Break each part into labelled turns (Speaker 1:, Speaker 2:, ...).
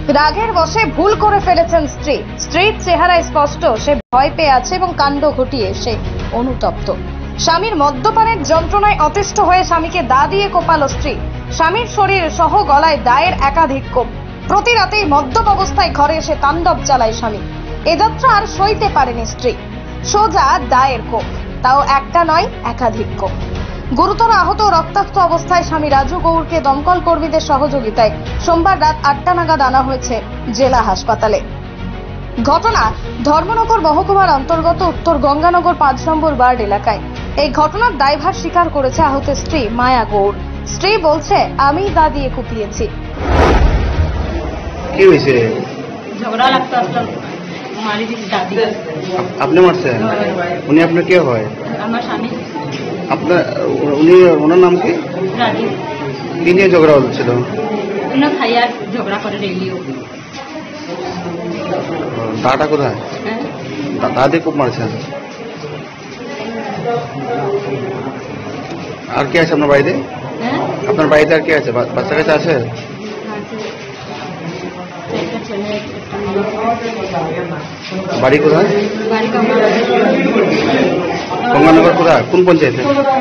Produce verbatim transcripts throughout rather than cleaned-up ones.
Speaker 1: রাগের বশে ভুল করে ফেলেছেন স্ত্রী। স্ত্রীর চেহারায় স্পষ্ট সে ভয় পেয়ে আছে এবং কাণ্ড ঘটিয়ে সে অনুতপ্ত। স্বামীর মদ্যপানের যন্ত্রণায় অতিষ্ঠ হয়ে স্বামীকে দা দিয়ে কোপালো স্ত্রী। স্বামীর শরীর সহ গলায় দায়ের একাধিক কোপ। প্রতি রাতেই মদ্যপ অবস্থায় ঘরে এসে তাণ্ডব চালায় স্বামী। এ যাত্রা আর সইতে পারেনি স্ত্রী। সোজা দায়ের কোপ, তাও একটা নয় একাধিক কোপ। গুরুতর আহত রক্তাক্ত অবস্থায় স্বামী রাজু গৌরকে দমকল কর্মীদের সহযোগিতায় সোমবার রাত আটটা নাগাদ আনা হয়েছে জেলা হাসপাতালে। ঘটনা ধর্মনগর মহকুমার অন্তর্গত উত্তর গঙ্গানগর পাঁচ নম্বর ওয়ার্ড এলাকায়। এই ঘটনার দায়ভার স্বীকার করেছে আহত স্ত্রী মায়া গৌর। স্ত্রী বলছে, আমি দা দিয়ে কুপিয়েছি।
Speaker 2: কি হয়েছে?
Speaker 3: ঝগড়া লাগতো, মারি দিছি দাদি।
Speaker 2: আপনি মারছেন? উনি আপনার কে হয়?
Speaker 3: আমার স্বামী।
Speaker 2: আপনার উনি, ওনার নাম কি?
Speaker 3: রাজু।
Speaker 2: কি নিয়ে ঝগড়া হচ্ছিল?
Speaker 3: উনি খাইয়ার ঝগড়া করে রেলিও।
Speaker 2: দাটা কোথায়?
Speaker 3: হ্যাঁ,
Speaker 2: দাদি খুব মারছেন। আর কে আছে আপনার বাড়িতে?
Speaker 3: হ্যাঁ,
Speaker 2: আপনার বাড়িতে আর কে আছে? বাচ্চা কাছে আছে?
Speaker 3: একটা ছেলে, একটা মেয়ে।
Speaker 2: বাড়ি কোথায়?
Speaker 3: বাড়ি গঙ্গানগর।
Speaker 2: গঙ্গানগর কোথায়? কোন পঞ্চায়েতে?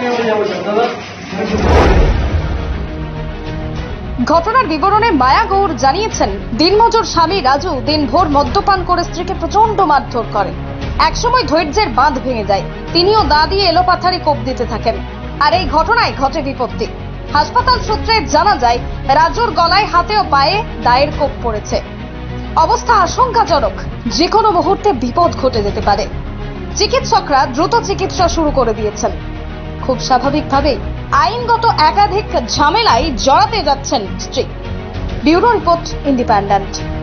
Speaker 1: ঘটনার বিবরণে মায়া গৌর জানিয়েছেন, দিনমজুর স্বামী রাজু দিনভর মদ্যপান করে স্ত্রীকে প্রচন্ড মারধর করে। একসময় ধৈর্যের বাঁধ ভেঙে যায়, তিনিও দা দিয়ে এলোপাথারি কোপ দিতে থাকেন। আর এই ঘটনায় ঘটে বিপত্তি। হাসপাতাল সূত্রে জানা যায়, রাজুর গলায়, হাতে ও পায়ে দায়ের কোপ পড়েছে। অবস্থা আশঙ্কাজনক, যে কোনো মুহূর্তে বিপদ ঘটে যেতে পারে। চিকিৎসকরা দ্রুত চিকিৎসা শুরু করে দিয়েছেন। খুব স্বাভাবিকভাবেই আইনগত একাধিক ঝামেলায় জড়াতে যাচ্ছেন স্ত্রী। Bureau report, independent.